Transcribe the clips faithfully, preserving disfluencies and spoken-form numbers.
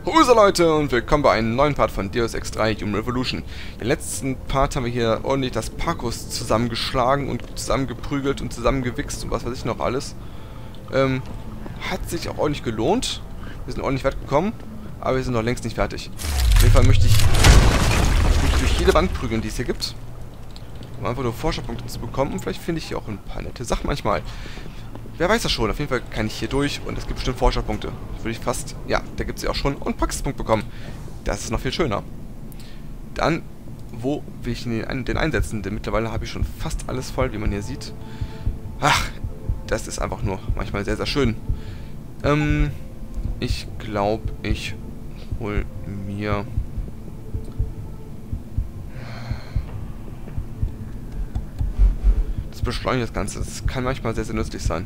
Huse Leute und willkommen bei einem neuen Part von Deus Ex drei Human Revolution. Im letzten Part haben wir hier ordentlich das Parkus zusammengeschlagen und zusammengeprügelt und zusammengewichst und was weiß ich noch alles. Ähm, hat sich auch ordentlich gelohnt. Wir sind ordentlich weit gekommen, aber wir sind noch längst nicht fertig. Auf jeden Fall möchte ich mich durch jede Wand prügeln, die es hier gibt. Um einfach nur Forscherpunkte zu bekommen und vielleicht finde ich hier auch ein paar nette Sachen manchmal. Wer weiß das schon, auf jeden Fall kann ich hier durch und es gibt bestimmt Forscherpunkte. Würde ich fast, ja, da gibt es ja auch schon und Praxispunkt bekommen. Das ist noch viel schöner. Dann, wo will ich den, den einsetzen? Denn mittlerweile habe ich schon fast alles voll, wie man hier sieht. Ach, das ist einfach nur manchmal sehr, sehr schön. Ähm, ich glaube, ich hol mir... Das beschleunigt das Ganze. Das kann manchmal sehr, sehr nützlich sein.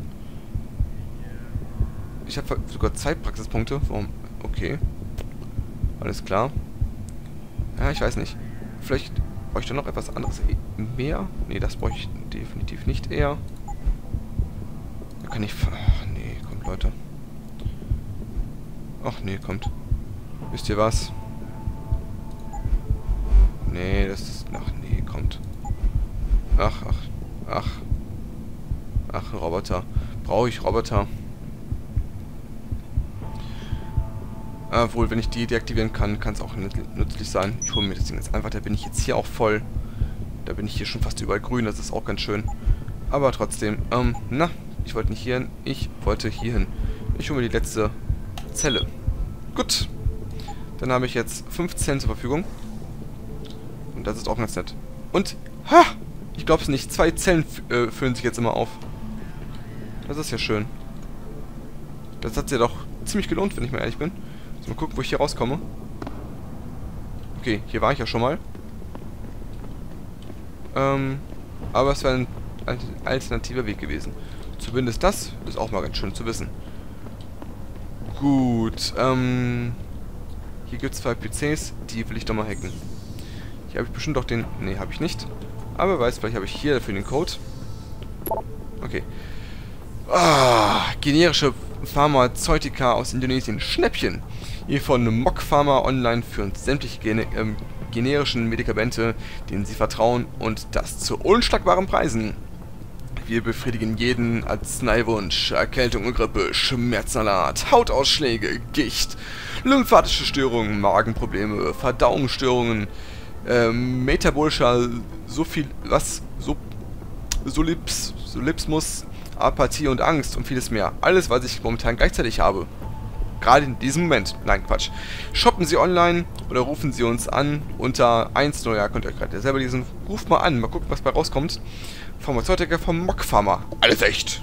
Ich habe sogar zwei Praxispunkte. Warum? Okay. Alles klar. Ja, ich weiß nicht. Vielleicht brauche ich da noch etwas anderes mehr? Nee, das brauche ich definitiv nicht eher. Da kann ich... Ach, nee, kommt, Leute. Ach, nee, kommt. Wisst ihr was? Nee, das ist... Ach, nee, kommt. Ach, ach, ach. Ach, Roboter. Brauche ich Roboter? Obwohl, wenn ich die deaktivieren kann, kann es auch nützlich sein. Ich hole mir das Ding jetzt einfach. Da bin ich jetzt hier auch voll. Da bin ich hier schon fast überall grün. Das ist auch ganz schön. Aber trotzdem, ähm, na, ich wollte nicht hier hin. Ich wollte hier hin. Ich hole mir die letzte Zelle. Gut. Dann habe ich jetzt fünf Zellen zur Verfügung. Und das ist auch ganz nett. Und, ha! Ich glaube es nicht. Zwei Zellen äh, füllen sich jetzt immer auf. Das ist ja schön. Das hat sich ja doch ziemlich gelohnt, wenn ich mal ehrlich bin. Mal gucken, wo ich hier rauskomme. Okay, hier war ich ja schon mal. Ähm, aber es wäre ein alternativer Weg gewesen. Zumindest das ist auch mal ganz schön zu wissen. Gut, ähm... hier gibt es zwei P Cs, die will ich doch mal hacken. Hier habe ich bestimmt auch den... Ne, habe ich nicht. Aber wer weiß, vielleicht habe ich hier dafür den Code. Okay. Ah, generische Pharmazeutika aus Indonesien. Schnäppchen. Hier von Mock Pharma Online für uns sämtliche gene ähm, generischen Medikamente, denen Sie vertrauen und das zu unschlagbaren Preisen. Wir befriedigen jeden Arzneiwunsch, Erkältung und Grippe, Schmerzsalat, Hautausschläge, Gicht, lymphatische Störungen, Magenprobleme, Verdauungsstörungen, ähm, metabolischer so viel was so Solips, Solipsmus, Apathie und Angst und vieles mehr. Alles, was ich momentan gleichzeitig habe. Gerade in diesem Moment. Nein, Quatsch. Shoppen Sie online oder rufen Sie uns an unter eins null. Ja, könnt ihr gerade selber lesen. Ruft mal an, mal gucken, was bei rauskommt. Pharmazeutika vom Mock Pharma. Alles echt.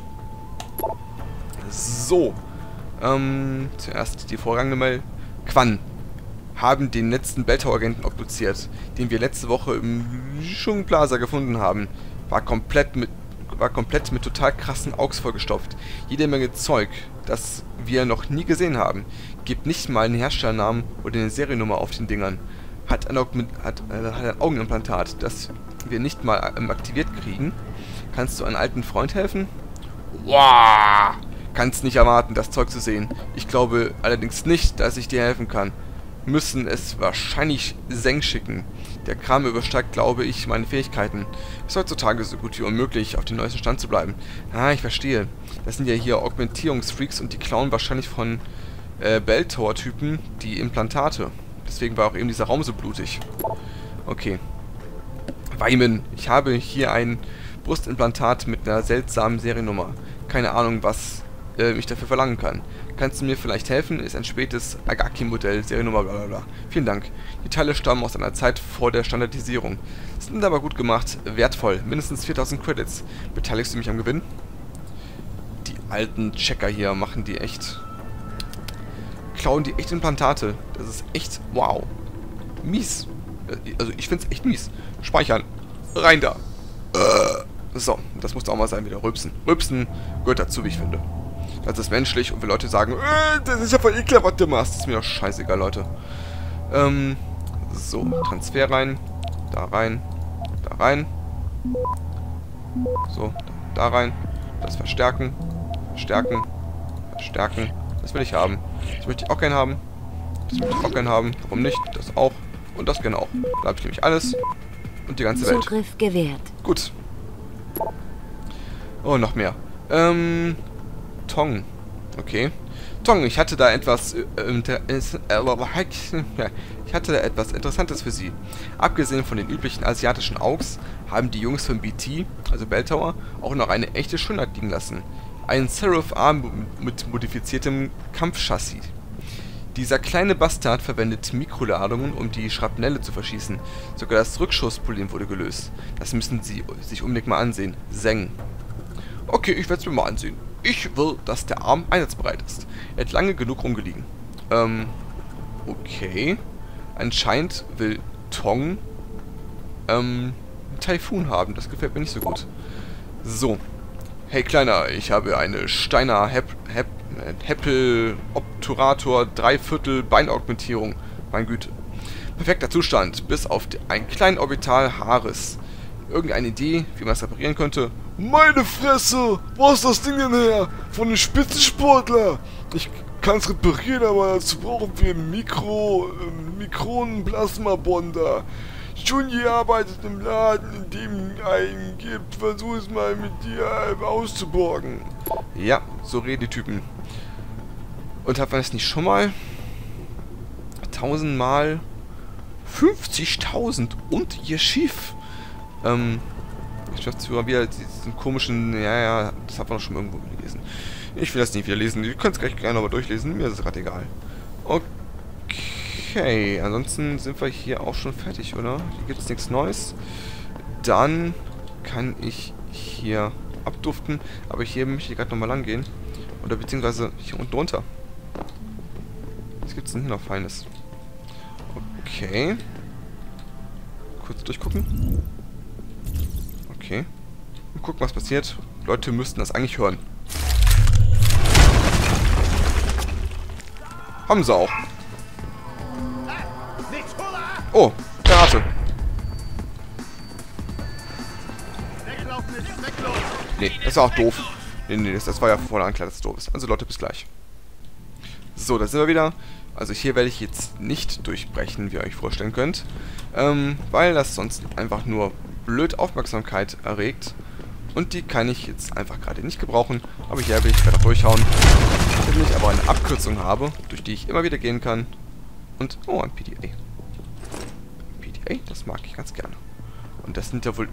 So. Ähm, zuerst die vorrangige Mail. Quan haben den letzten Belltower-Agenten obduziert, den wir letzte Woche im Shung Plaza gefunden haben. War komplett mit war komplett mit total krassen Augs vollgestopft. Jede Menge Zeug, das wir noch nie gesehen haben. Gibt nicht mal einen Herstellernamen oder eine Seriennummer auf den Dingern. Hat ein, hat, äh, hat ein Augenimplantat, das wir nicht mal ähm, aktiviert kriegen. Kannst du einem alten Freund helfen? Wow! Kannst nicht erwarten, das Zeug zu sehen. Ich glaube allerdings nicht, dass ich dir helfen kann. Müssen es wahrscheinlich Seng schicken. Der Kram übersteigt, glaube ich, meine Fähigkeiten. Es ist heutzutage so gut wie unmöglich, auf dem neuesten Stand zu bleiben. Ah, ich verstehe. Das sind ja hier Augmentierungsfreaks und die klauen wahrscheinlich von äh, Belltower-Typen die Implantate. Deswegen war auch eben dieser Raum so blutig. Okay. Weimen. Ich habe hier ein Brustimplantat mit einer seltsamen Seriennummer. Keine Ahnung, was äh, ich dafür verlangen kann. Kannst du mir vielleicht helfen? Ist ein spätes Agaki-Modell, Seriennummer, blablabla. Vielen Dank. Die Teile stammen aus einer Zeit vor der Standardisierung. Sind aber gut gemacht, wertvoll. Mindestens viertausend Credits. Beteiligst du mich am Gewinn? Die alten Checker hier machen die echt... Klauen die echt Implantate. Das ist echt... Wow. Mies. Also ich find's echt mies. Speichern. Rein da. So, das muss auch mal sein, wieder rülpsen. Rülpsen gehört dazu, wie ich finde. Das ist menschlich und wenn Leute sagen, äh, das ist ja voll ekelhaft, was du machst, ist mir doch scheißegal, Leute. Ähm, so, Transfer rein, da rein, da rein. So, da rein, das verstärken, verstärken, verstärken. Das will ich haben. Das möchte ich auch gerne haben. Das möchte ich auch gerne haben. Warum nicht? Das auch. Und das gerne auch. Da habe ich nämlich alles. Und die ganze Welt. Zugriff gewährt. Gut. Oh, noch mehr. Ähm, Tong. Okay. Tong, ich hatte da etwas, äh, äh, ich hatte da etwas Interessantes für Sie. Abgesehen von den üblichen asiatischen Augs, haben die Jungs von B T, also Bell Tower, auch noch eine echte Schönheit liegen lassen. Einen Seraph-Arm mit modifiziertem Kampfchassis. Dieser kleine Bastard verwendet Mikroladungen, um die Schrapnelle zu verschießen. Sogar das Rückschussproblem wurde gelöst. Das müssen Sie sich unbedingt mal ansehen. Zeng. Okay, ich werde es mir mal ansehen. Ich will, dass der Arm einsatzbereit ist. Er hat lange genug rumgelegen. Ähm, okay. Anscheinend will Tong, ähm, einen Taifun haben. Das gefällt mir nicht so gut. So. Hey, Kleiner, ich habe eine Steiner Hep Hep Heppel Obturator Dreiviertel Beinaugmentierung. Mein Güte. Perfekter Zustand, bis auf einen kleinen Orbital Haarriss. Irgendeine Idee, wie man es reparieren könnte? Meine Fresse! Wo ist das Ding denn her? Von einem Spitzensportler! Ich kann es reparieren, aber dazu brauchen wir Mikro... Äh, Mikronen-Plasma-Bonder. Junji arbeitet im Laden, in dem einen gibt. Versuch es mal mit dir äh, auszuborgen. Ja, so reden die Typen. Und hat man es nicht schon mal? tausendmal fünfzigtausend und ihr Schiff. Ähm, Geschäftsführer wieder diesen komischen, ja, ja, das hat man doch schon irgendwo gelesen. Ich will das nicht wieder lesen, ihr könnt es gleich gerne aber durchlesen, mir ist es gerade egal. Okay, ansonsten sind wir hier auch schon fertig, oder? Hier gibt es nichts Neues. Dann kann ich hier abduften, aber hier möchte ich gerade nochmal lang gehen. Oder beziehungsweise hier unten drunter. Was gibt es denn hier noch Feines? Okay. Kurz durchgucken. Okay. Und gucken, was passiert. Leute müssten das eigentlich hören. Haben sie auch. Oh, Granate. Nee, das war auch doof. Nee, nee, das, das war ja vorher klar, dass es doof ist. Also Leute, bis gleich. So, da sind wir wieder. Also hier werde ich jetzt nicht durchbrechen, wie ihr euch vorstellen könnt. Ähm, weil das sonst einfach nur blöd Aufmerksamkeit erregt. Und die kann ich jetzt einfach gerade nicht gebrauchen. Aber hier will ich weiter durchhauen. Damit ich aber eine Abkürzung habe, durch die ich immer wieder gehen kann. Und, oh, ein P D A. P D A, das mag ich ganz gerne. Und das sind ja wohl...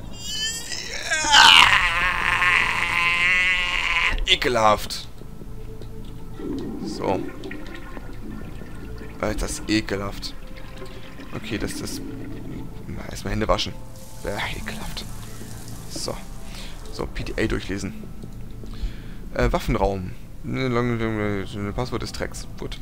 Ekelhaft. So. Alter, das ist ekelhaft. Okay, das ist... Erstmal Hände waschen. Ja, ekelhaft. So. So, P D A durchlesen. Äh, Waffenraum. Passwort des Tracks. Gut.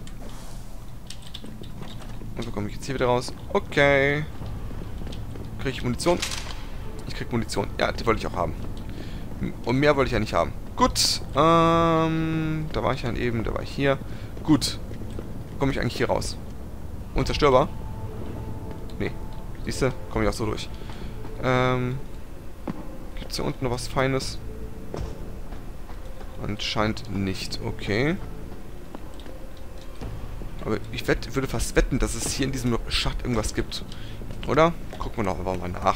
Und so komme ich jetzt hier wieder raus. Okay. Kriege ich Munition? Ich krieg Munition. Ja, die wollte ich auch haben. Und mehr wollte ich ja nicht haben. Gut. Ähm, da war ich ja eben, da war ich hier. Gut. Komme ich eigentlich hier raus? Unzerstörbar? Nee. Siehst du? Komme ich auch so durch. Ähm. Gibt es hier unten noch was Feines? Anscheinend nicht. Okay. Aber ich wett, würde fast wetten, dass es hier in diesem Schacht irgendwas gibt. Oder? Gucken wir noch aber mal nach.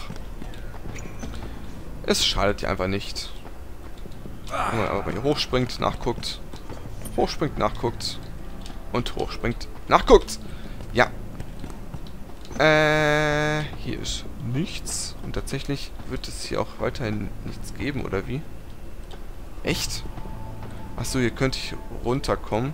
Es schadet ja einfach nicht. Wenn man aber hier hochspringt, nachguckt. Hochspringt, nachguckt. Und hochspringt, nachguckt. Ja. Äh, hier ist nichts. Und tatsächlich wird es hier auch weiterhin nichts geben, oder wie? Echt? Achso, hier könnte ich runterkommen.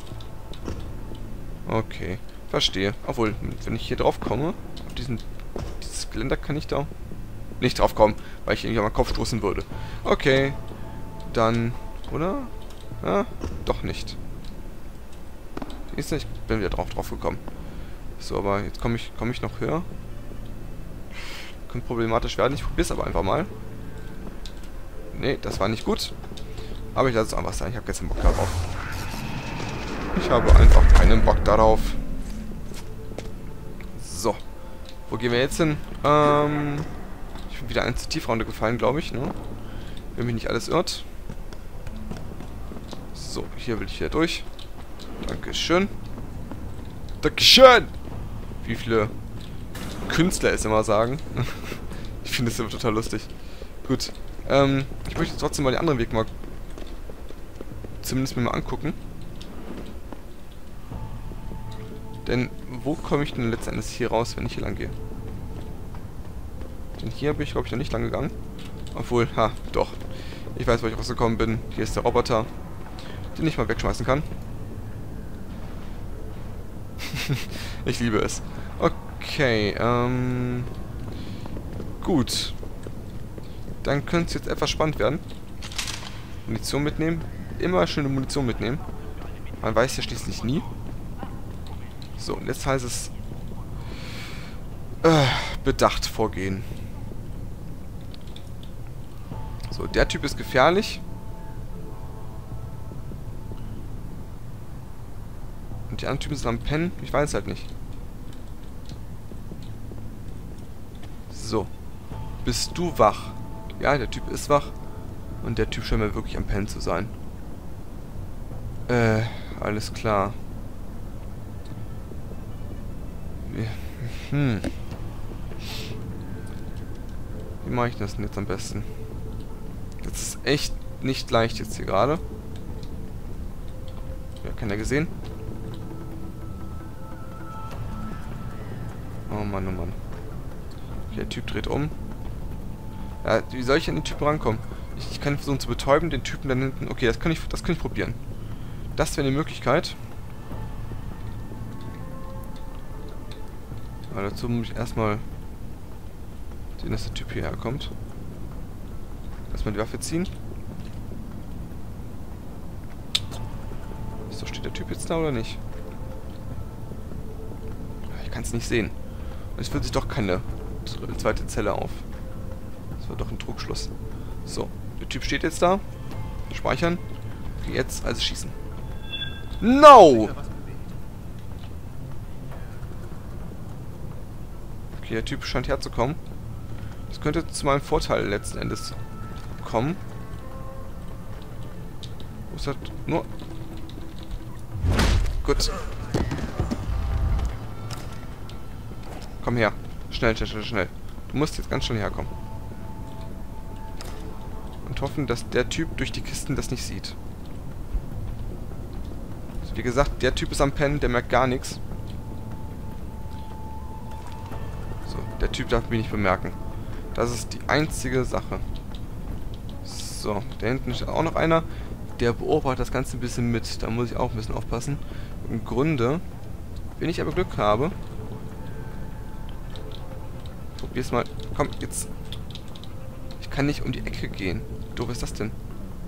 Okay, verstehe. Obwohl, wenn ich hier drauf komme, auf diesen, dieses Geländer kann ich da nicht drauf kommen, weil ich irgendwie an meinen Kopf stoßen würde. Okay, dann, oder? Ja, doch nicht. Siehst du, ich bin wieder drauf, drauf gekommen. So, aber jetzt komme ich, komme ich noch höher. Könnte problematisch werden. Ich probiere es aber einfach mal. Nee, das war nicht gut. Aber ich lasse es einfach sein. Ich habe jetzt keinen Bock darauf. Ich habe einfach keinen Bock darauf. So. Wo gehen wir jetzt hin? Ähm, ich bin wieder eins zu tief runtergefallen, glaube ich, ne? Wenn mich nicht alles irrt. So, hier will ich wieder durch. Dankeschön. Dankeschön! Wie viele Künstler es immer sagen. Ich finde das immer total lustig. Gut. Ähm, ich möchte trotzdem mal den anderen Weg mal zumindest mir mal angucken. Denn wo komme ich denn letztendlich hier raus, wenn ich hier lang gehe? Denn hier bin ich, glaube ich, noch nicht lang gegangen. Obwohl, ha, doch. Ich weiß, wo ich rausgekommen bin. Hier ist der Roboter, den ich mal wegschmeißen kann. Ich liebe es. Okay, ähm... gut. Dann könnte es jetzt etwas spannend werden. Munition mitnehmen. Immer schöne Munition mitnehmen. Man weiß ja schließlich nie. So, und jetzt heißt es... Äh, bedacht vorgehen. So, der Typ ist gefährlich. Und die anderen Typen sind am Pennen. Ich weiß halt nicht. So. Bist du wach? Ja, der Typ ist wach. Und der Typ scheint mir wirklich am Pennen zu sein. Äh, alles klar. Hm. Wie mache ich das denn jetzt am besten? Das ist echt nicht leicht jetzt hier gerade. Ja, keiner gesehen. Oh Mann, oh Mann. Okay, der Typ dreht um. Ja, wie soll ich an den Typen rankommen? Ich, ich kann versuchen zu betäuben, den Typen dann hinten... Okay, das kann ich, das kann ich probieren. Das wäre eine Möglichkeit. Aber dazu muss ich erstmal sehen, dass der Typ hierher kommt. Erstmal die Waffe ziehen. So, steht der Typ jetzt da oder nicht? Ich kann es nicht sehen. Und es fühlt sich doch keine zweite Zelle auf. Das war doch ein Trugschluss. So, der Typ steht jetzt da. Speichern. Okay, jetzt also schießen. No! Okay, der Typ scheint herzukommen. Das könnte zu meinem Vorteil letzten Endes kommen. Wo ist das? Nur... Gut. Komm her. Schnell, schnell, schnell, schnell. Du musst jetzt ganz schnell herkommen. Und hoffen, dass der Typ durch die Kisten das nicht sieht. Also wie gesagt, der Typ ist am Pennen, der merkt gar nichts. So, der Typ darf mich nicht bemerken. Das ist die einzige Sache. So, da hinten ist auch noch einer. Der beobachtet das Ganze ein bisschen mit. Da muss ich auch ein bisschen aufpassen. Im Grunde, wenn ich aber Glück habe... Probier's mal. Komm, jetzt. Ich kann nicht um die Ecke gehen. Doof ist das denn?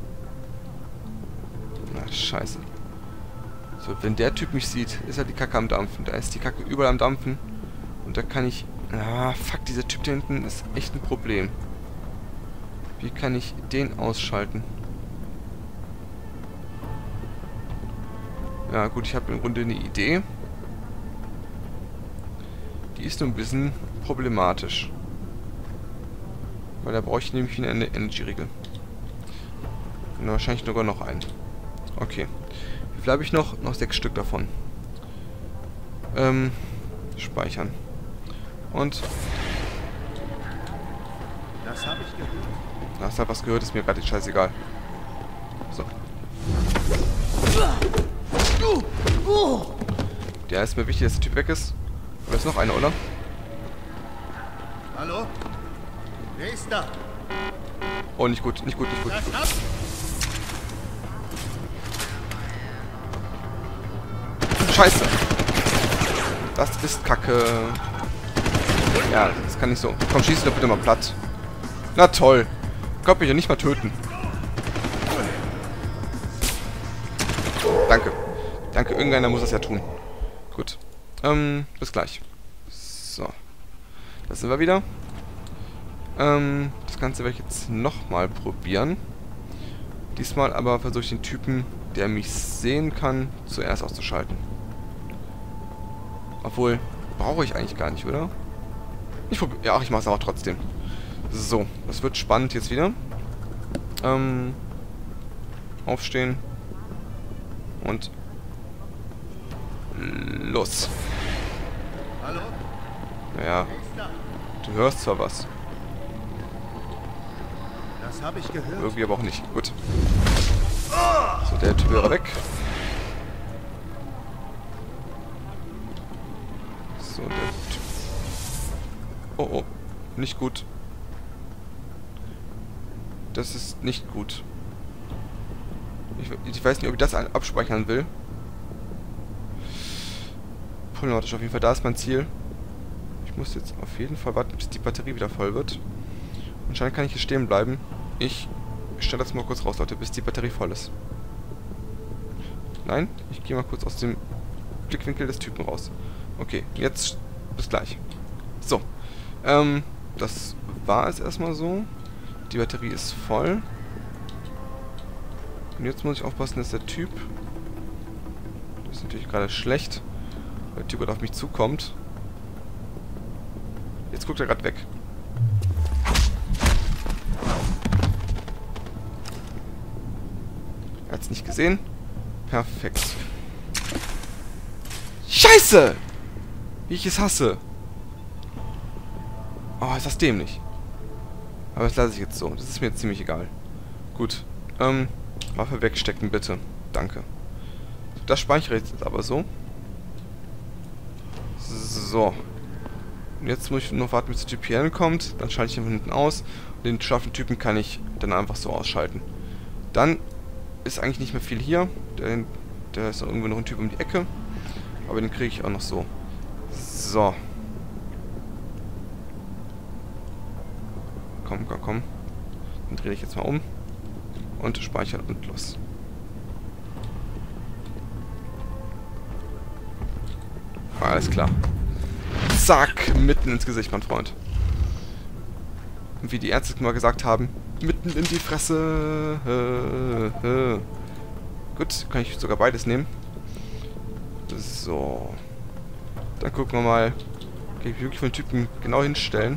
Na, scheiße. So, wenn der Typ mich sieht, ist er die Kacke am Dampfen. Da ist die Kacke überall am Dampfen. Und da kann ich... Ah, fuck, dieser Typ da hinten ist echt ein Problem. Wie kann ich den ausschalten? Ja, gut, ich habe im Grunde eine Idee. Die ist nur ein bisschen problematisch. Weil da brauche ich nämlich eine Energy-Riegel. Und wahrscheinlich sogar noch einen. Okay. Wie viel habe ich noch? Noch sechs Stück davon. Ähm, speichern. Und... Das habe ich gehört. Hast du was gehört? Ist mir gerade scheißegal. So. Der ist mir wichtig, dass der Typ weg ist. Oder ist noch einer, oder? Hallo? Wer ist da? Oh, nicht gut, nicht gut, nicht gut. Nicht gut. Scheiße. Das ist Kacke. Ja, das kann nicht so. Komm, schieß doch bitte mal platt. Na toll. Gott, mich ja nicht mal töten. Danke. Danke, irgendeiner muss das ja tun. Gut. Ähm, bis gleich. So. Da sind wir wieder. Ähm, das Ganze werde ich jetzt nochmal probieren. Diesmal aber versuche ich den Typen, der mich sehen kann, zuerst auszuschalten. Obwohl, brauche ich eigentlich gar nicht, oder? Ich probiere. Ja, ach, ich mache es aber trotzdem. So, das wird spannend jetzt wieder. Ähm, aufstehen. Und los. Hallo? Naja, Wer ist da? du hörst zwar was. Das habe ich gehört. Irgendwie aber auch nicht. Gut. So, der Typ wäre weg. So, der Typ. Oh, oh. Nicht gut. Das ist nicht gut. Ich, ich weiß nicht, ob ich das abspeichern will. Problematisch auf jeden Fall. Da ist mein Ziel. Ich muss jetzt auf jeden Fall warten, bis die Batterie wieder voll wird. Anscheinend kann ich hier stehen bleiben. Ich stelle das mal kurz raus, Leute, bis die Batterie voll ist. Nein, ich gehe mal kurz aus dem Blickwinkel des Typen raus. Okay, jetzt bis gleich. So, ähm, das war es erstmal so. Die Batterie ist voll. Und jetzt muss ich aufpassen, dass der Typ... Das ist natürlich gerade schlecht, weil der Typ gerade auf mich zukommt. Jetzt guckt er gerade weg. Er hat es nicht gesehen. Perfekt. Scheiße! Wie ich es hasse. Oh, ist das dämlich. Aber das lasse ich jetzt so. Das ist mir jetzt ziemlich egal. Gut. Ähm, Waffe wegstecken, bitte. Danke. Das speichere ich jetzt aber so. So. Und jetzt muss ich noch warten, bis der Typ hier hinkommt. Dann schalte ich ihn von hinten aus. Und den scharfen Typen kann ich dann einfach so ausschalten. Dann ist eigentlich nicht mehr viel hier. Der, der ist irgendwo noch ein Typ um die Ecke. Aber den kriege ich auch noch so. So. Komm, komm, komm. Dann drehe ich jetzt mal um. Und speichern und los. Alles klar. Zack, mitten ins Gesicht, mein Freund. Und wie die Ärzte mal gesagt haben, mitten in die Fresse. Äh, äh. Gut, kann ich sogar beides nehmen. So. Dann gucken wir mal. Kann ich wirklich von den Typen genau hinstellen.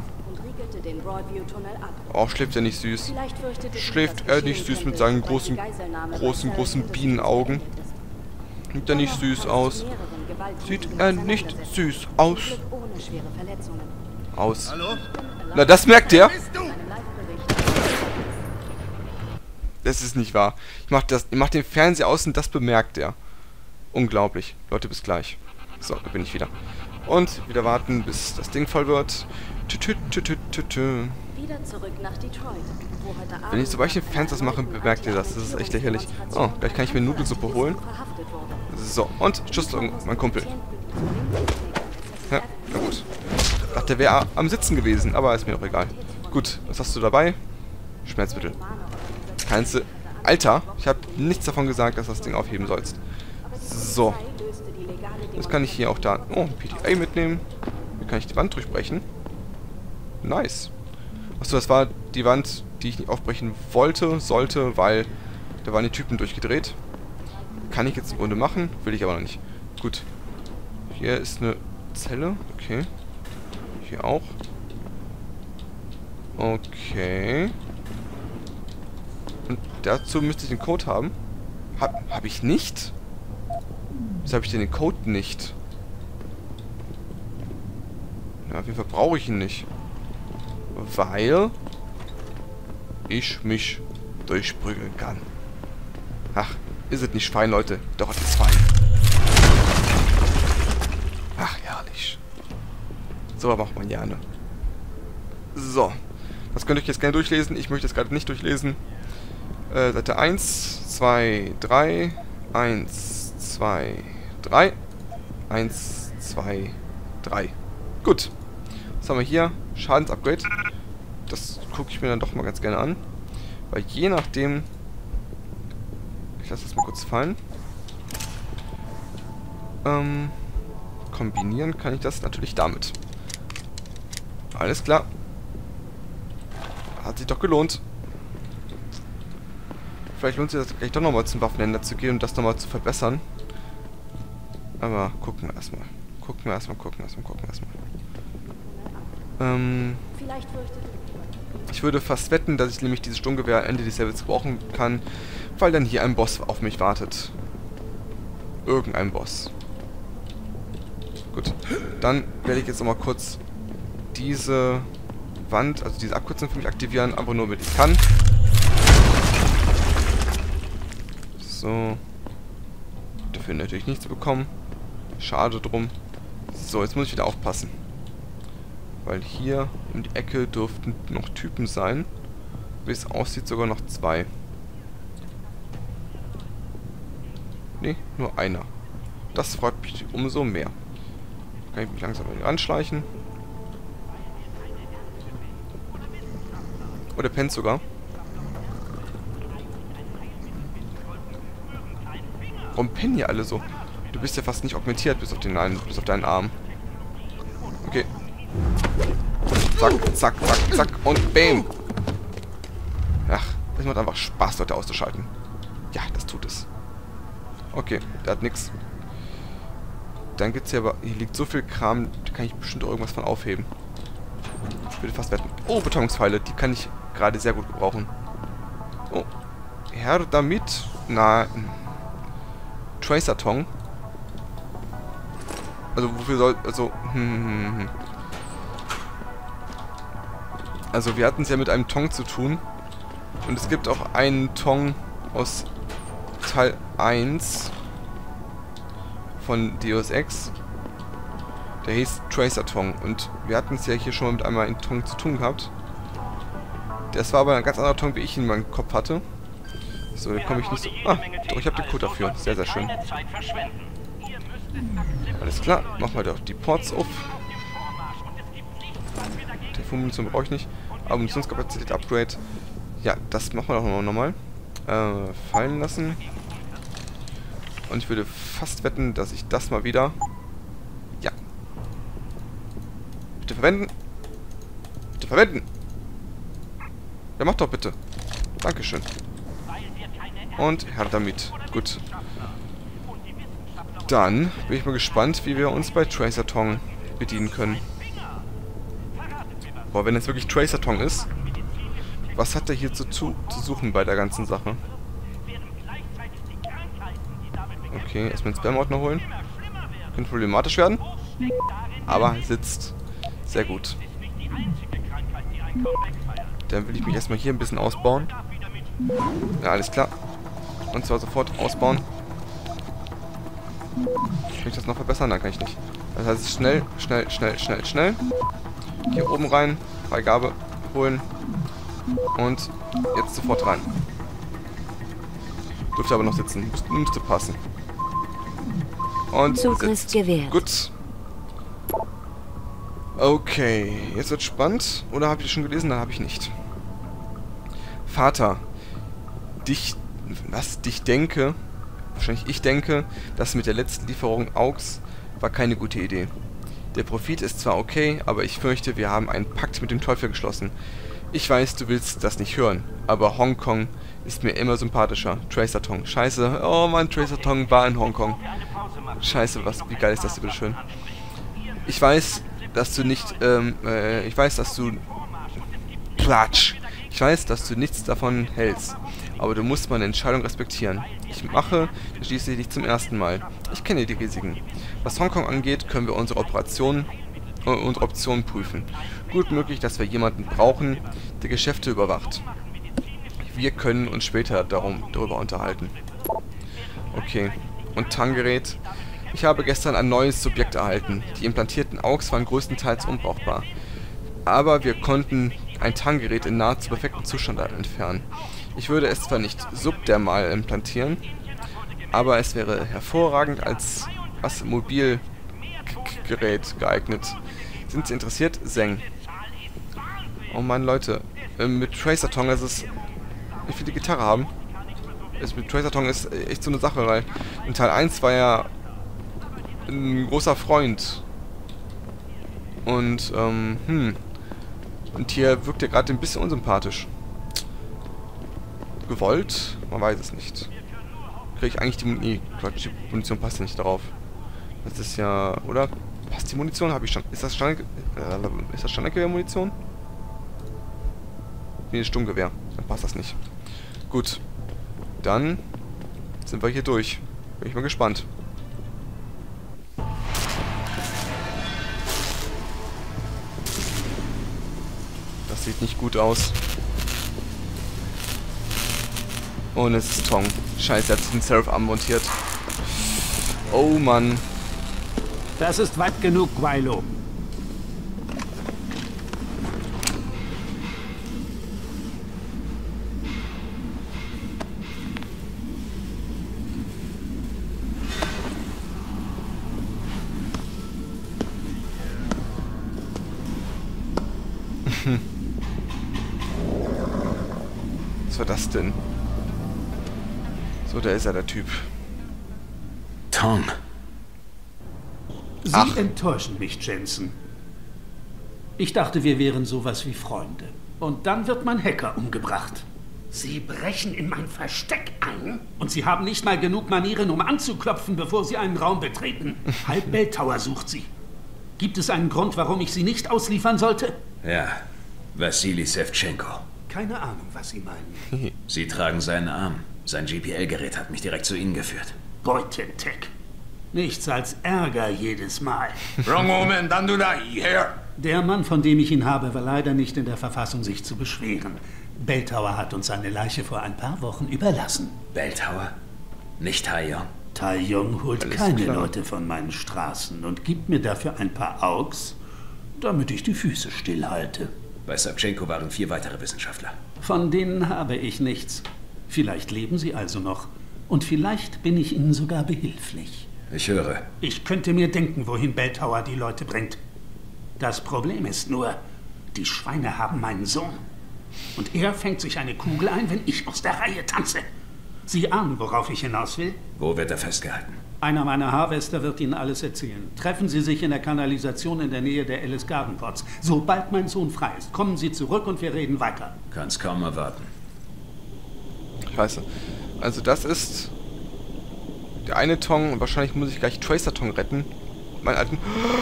Oh, schläft er nicht süß. Schläft er nicht süß mit seinen großen, großen, großen Bienenaugen. Sieht er nicht süß aus? Sieht er nicht süß aus? Aus. Hallo? Na, das merkt er. Bist du? Das ist nicht wahr. Ich mach, das, ich mach den Fernseher aus und das bemerkt er. Unglaublich. Leute, bis gleich. So, da bin ich wieder. Und wieder warten, bis das Ding voll wird. Tü, tü, tü, tü, tü, tü. Wieder zurück nach Detroit, wo heute Abend Wenn ich sobald ich den Fernseher mache, bemerkt ihr das. Das ist echt lächerlich. Oh, gleich kann ich mir Nudelsuppe holen. So, und tschüss, mein Kumpel. Ja, na gut. Ich dachte, der wäre am Sitzen gewesen, aber ist mir auch egal. Gut, was hast du dabei? Schmerzmittel. Keins. Alter, ich habe nichts davon gesagt, dass du das Ding aufheben sollst. So. Jetzt kann ich hier auch da... Oh, P D A mitnehmen. Hier kann ich die Wand durchbrechen. Nice. Achso, das war die Wand, die ich nicht aufbrechen wollte, sollte, weil da waren die Typen durchgedreht. Kann ich jetzt im Grunde machen, will ich aber noch nicht. Gut. Hier ist eine Zelle. Okay. Hier auch. Okay. Und dazu müsste ich den Code haben. Hab, hab ich nicht? Wieso habe ich denn den Code nicht? Ja, auf jeden Fall brauche ich ihn nicht. Weil ich mich durchprügeln kann. Ach, ist es nicht fein, Leute? Doch, es ist fein. Ach, herrlich. So macht man gerne. So. Das könnt ihr euch jetzt gerne durchlesen. Ich möchte es gerade nicht durchlesen. Äh, Seite eins, zwei, drei. eins, zwei, drei. eins, zwei, drei. Gut. Was haben wir hier? Schadensupgrade. Das gucke ich mir dann doch mal ganz gerne an. Weil je nachdem... Ich lasse das mal kurz fallen. Ähm, kombinieren kann ich das natürlich damit. Alles klar. Hat sich doch gelohnt. Vielleicht lohnt sich das gleich doch nochmal zum Waffenhändler zu gehen und das nochmal zu verbessern. Aber gucken wir erstmal. Gucken wir erstmal, gucken wir erstmal, gucken wir erstmal. Ähm, ich würde fast wetten, dass ich nämlich dieses Sturmgewehr Ende des Levels brauchen kann, weil dann hier ein Boss auf mich wartet. Irgendein Boss. Gut. Dann werde ich jetzt nochmal kurz diese Wand, also diese Abkürzung für mich aktivieren, einfach nur, damit ich kann. So. Dafür natürlich nichts bekommen. Schade drum. So, jetzt muss ich wieder aufpassen. Weil hier um die Ecke dürften noch Typen sein. Wie es aussieht, sogar noch zwei. Ne, nur einer. Das freut mich umso mehr. Kann ich mich langsam mal anschleichen. Oh, der pennt sogar. Warum pennen hier alle so? Du bist ja fast nicht augmentiert, bis auf den einen, bis auf deinen Arm. Okay. Zack, zack, zack, zack und bam. Ach, es macht einfach Spaß, Leute auszuschalten. Ja, das tut es. Okay, der hat nix. Dann gibt's hier aber... Hier liegt so viel Kram, da kann ich bestimmt auch irgendwas von aufheben. Ich würde fast wetten. Oh, Betäubungspfeile, die kann ich gerade sehr gut gebrauchen. Oh. Her damit. Na. Tracer-Tong. Also, wofür soll... Also, hm, hm, hm. Also, wir hatten es ja mit einem Tong zu tun. Und es gibt auch einen Tong aus Teil eins von Deus Ex. Der hieß Tracer-Tong. Und wir hatten es ja hier schon mal mit einmal einen Tong zu tun gehabt. Das war aber ein ganz anderer Tong, wie ich ihn in meinem Kopf hatte. So, hier komme ich nicht so... Ah, doch, ich habe den Code dafür. Sehr, sehr schön. Alles klar, machen wir doch die Ports auf. Telefonmunition brauche ich nicht. Aber Munitionskapazität Upgrade. Ja, das machen wir doch nochmal. Äh, fallen lassen. Und ich würde fast wetten, dass ich das mal wieder... Ja. Bitte verwenden. Bitte verwenden. Ja, mach doch bitte. Dankeschön. Und her damit. Gut. Dann bin ich mal gespannt, wie wir uns bei Tracer-Tong bedienen können. Boah, wenn es wirklich Tracer-Tong ist, was hat der hier zu, zu, zu suchen bei der ganzen Sache? Okay, erstmal den Spam-Ordner holen. Könnte problematisch werden. Aber sitzt. Sehr gut. Dann will ich mich erstmal hier ein bisschen ausbauen. Ja, alles klar. Und zwar sofort ausbauen. Kann ich das noch verbessern? Nein, kann ich nicht. Das heißt, schnell, schnell, schnell, schnell, schnell. Hier oben rein. Freigabe holen. Und jetzt sofort rein. Dürfte aber noch sitzen. Müsste, müsste passen. Und Zugriff gewährt. Gut. Okay. Jetzt wird spannend. Oder habe ich das schon gelesen? Nein, habe ich nicht. Vater. Dich... Was? Dich denke... Wahrscheinlich ich denke, dass mit der letzten Lieferung Aux war keine gute Idee. Der Profit ist zwar okay, aber ich fürchte, wir haben einen Pakt mit dem Teufel geschlossen. Ich weiß, du willst das nicht hören, aber Hongkong ist mir immer sympathischer. Tracer-Tong. Scheiße. Oh Mann, Tracer-Tong war in Hongkong. Scheiße, was, wie geil ist das denn bitte schön? Ich weiß, dass du nicht, ähm, äh, ich weiß, dass du... Platsch. Ich weiß, dass du nichts davon hältst. Aber du musst meine Entscheidung respektieren. Ich mache schließlich nicht zum ersten Mal. Ich kenne die Risiken. Was Hongkong angeht, können wir unsere Operationen, äh, unsere Optionen prüfen. Gut möglich, dass wir jemanden brauchen, der Geschäfte überwacht. Wir können uns später darum, darüber unterhalten. Okay. Und Tang-Gerät. Ich habe gestern ein neues Subjekt erhalten. Die implantierten Augs waren größtenteils unbrauchbar. Aber wir konnten ein Tang-Gerät in nahezu perfektem Zustand entfernen. Ich würde es zwar nicht subdermal implantieren, aber es wäre hervorragend als, als Mobilgerät geeignet. Sind Sie interessiert? Seng. Oh Mann, Leute. Ähm, mit Tracer-Tong ist es... Ich will die Gitarre haben. Es mit Tracer-Tong ist echt so eine Sache, weil in Teil eins war ja ein großer Freund. Und, ähm, hm. Und hier wirkt er gerade ein bisschen unsympathisch. Gewollt? Man weiß es nicht. Kriege ich eigentlich die Munition? Nee, Quatsch, die Munition passt ja nicht darauf. Das ist ja... Oder? Passt die Munition? Habe ich schon. Ist das Standard... Äh, ist das Standardgewehr-Munition? Nee, Sturmgewehr. Dann passt das nicht. Gut. Dann sind wir hier durch. Bin ich mal gespannt. Das sieht nicht gut aus. Und es ist Tong. Scheiße, er hat sich den Seraph-Arm montiert. Oh Mann. Das ist weit genug, Guaylo. Was war das denn? So, da ist er, der Typ. Tong. Sie Ach. enttäuschen mich, Jensen. Ich dachte, wir wären sowas wie Freunde. Und dann wird mein Hacker umgebracht. Sie brechen in mein Versteck ein? Und Sie haben nicht mal genug Manieren, um anzuklopfen, bevor Sie einen Raum betreten. Halb Belltower sucht Sie. Gibt es einen Grund, warum ich Sie nicht ausliefern sollte? Ja, Wassili Sevchenko. Keine Ahnung, was Sie meinen. Sie tragen seinen Arm. Sein G P L-Gerät hat mich direkt zu Ihnen geführt. Beutentech. Nichts als Ärger jedes Mal. Wrong moment, dann du da hier. Der Mann, von dem ich ihn habe, war leider nicht in der Verfassung, sich zu beschweren. Belltower hat uns seine Leiche vor ein paar Wochen überlassen. Belltower? Nicht Taeyong? Taeyong holt Alles keine klar. Leute von meinen Straßen und gibt mir dafür ein paar Augs, damit ich die Füße stillhalte. Bei Savchenko waren vier weitere Wissenschaftler. Von denen habe ich nichts. Vielleicht leben sie also noch. Und vielleicht bin ich ihnen sogar behilflich. Ich höre. Ich könnte mir denken, wohin Belltower die Leute bringt. Das Problem ist nur, die Schweine haben meinen Sohn. Und er fängt sich eine Kugel ein, wenn ich aus der Reihe tanze. Sie ahnen, worauf ich hinaus will? Wo wird er festgehalten? Einer meiner Harvester wird Ihnen alles erzählen. Treffen Sie sich in der Kanalisation in der Nähe der Alice Garden Pots. Sobald mein Sohn frei ist, kommen Sie zurück und wir reden weiter. Kann's kaum erwarten. Scheiße. Also das ist der eine Tong und wahrscheinlich muss ich gleich Tracer Tong retten. Meinen alten...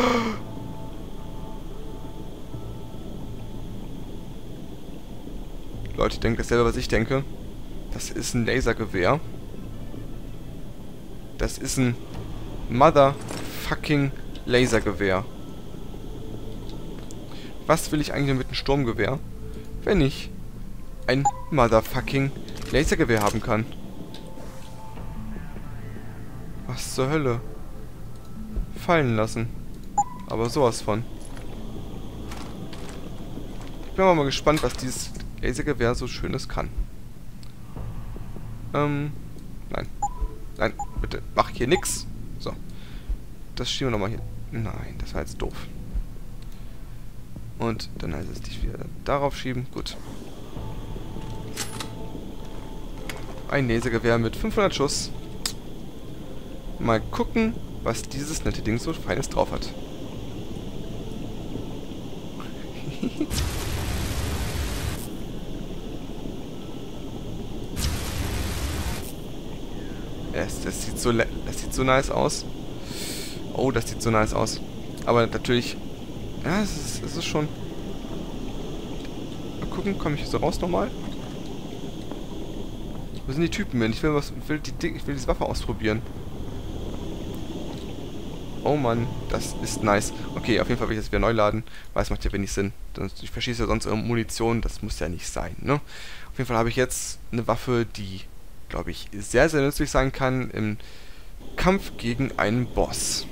Leute, denkt dasselbe, was ich denke. Das ist ein Lasergewehr. Das ist ein motherfucking Lasergewehr. Was will ich eigentlich mit einem Sturmgewehr, wenn ich ein motherfucking Lasergewehr haben kann? Was zur Hölle? Fallen lassen. Aber sowas von. Ich bin aber mal gespannt, was dieses Lasergewehr so Schönes kann. Ähm, nein. Nein, bitte, mach hier nix. So. Das schieben wir nochmal hier. Nein, das war jetzt doof. Und dann heißt es dich wieder darauf schieben. Gut. Ein Lasergewehr mit fünfhundert Schuss. Mal gucken, was dieses nette Ding so Feines drauf hat. Das, das, sieht so le- das sieht so nice aus. Oh, das sieht so nice aus. Aber natürlich... Ja, es ist, es ist schon... Mal gucken, komme ich hier so raus nochmal? Wo sind die Typen hin? Ich will, was, ich will, die, Ding- ich will diese Waffe ausprobieren. Oh Mann, das ist nice. Okay, auf jeden Fall will ich das wieder neu laden, weil es macht ja wenig Sinn. Ich verschieße ja sonst Munition, das muss ja nicht sein, ne? Auf jeden Fall habe ich jetzt eine Waffe, die, glaube ich, sehr, sehr nützlich sein kann im Kampf gegen einen Boss.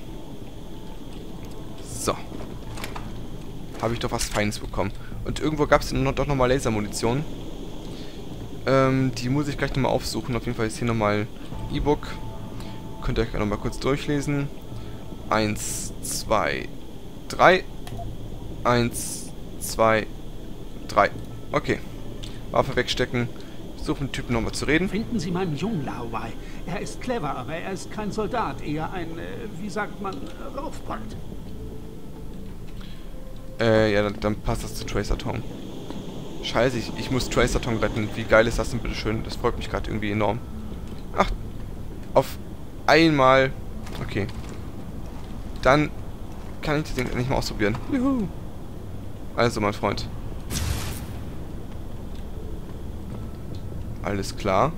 So. Habe ich doch was Feines bekommen. Und irgendwo gab es noch, doch nochmal Lasermunition. Ähm, die muss ich gleich nochmal aufsuchen. Auf jeden Fall ist hier nochmal ein E-Book. Könnt ihr euch nochmal kurz durchlesen. Eins, zwei, drei. Eins, zwei, drei. Okay. Waffe wegstecken. Versuchen den Typen nochmal zu reden. Finden Sie meinen Jungen Laowai. Er ist clever, aber er ist kein Soldat. Eher ein, äh, wie sagt man, äh, Raufbold. Äh, ja, dann, dann passt das zu Tracer Tong. Scheiße, ich, ich muss Tracer Tong retten. Wie geil ist das denn, bitteschön? Das freut mich gerade irgendwie enorm. Ach, auf einmal. Okay. Dann kann ich das Ding nicht mal ausprobieren. Juhu. Also, mein Freund. Alles klar.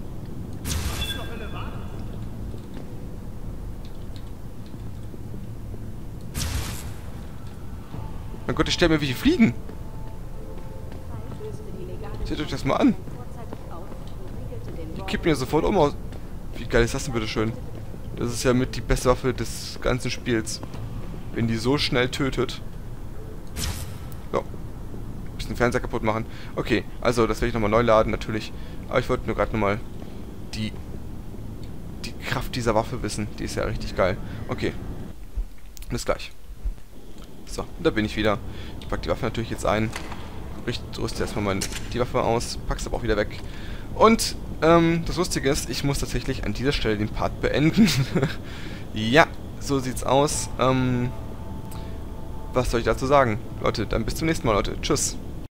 Mein Gott, ich stelle mir welche fliegen. Seht euch das mal an. Die kippt mir sofort um aus. Wie geil ist das denn bitte schön? Das ist ja mit die beste Waffe des ganzen Spiels. Wenn die so schnell tötet. So. Bisschen Fernseher kaputt machen. Okay, also das werde ich nochmal neu laden natürlich. Aber ich wollte nur gerade nochmal die, die Kraft dieser Waffe wissen. Die ist ja richtig geil. Okay. Bis gleich. So, da bin ich wieder. Ich packe die Waffe natürlich jetzt ein. Richt, rüste erstmal mein, die Waffe aus. Pack's aber auch wieder weg. Und ähm, das Lustige ist, ich muss tatsächlich an dieser Stelle den Part beenden. Ja, so sieht's aus. Ähm, was soll ich dazu sagen? Leute, dann bis zum nächsten Mal, Leute. Tschüss.